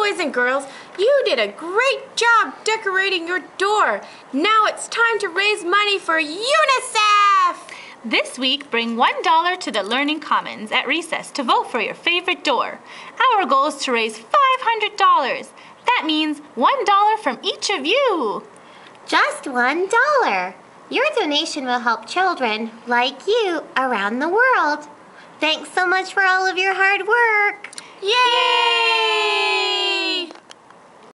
boys and girls, you did a great job decorating your door. Now it's time to raise money for UNICEF! This week, bring $1 to the Learning Commons at recess to vote for your favorite door. Our goal is to raise $500. That means $1 from each of you. Just $1. Your donation will help children like you around the world. Thanks so much for all of your hard work. Yay!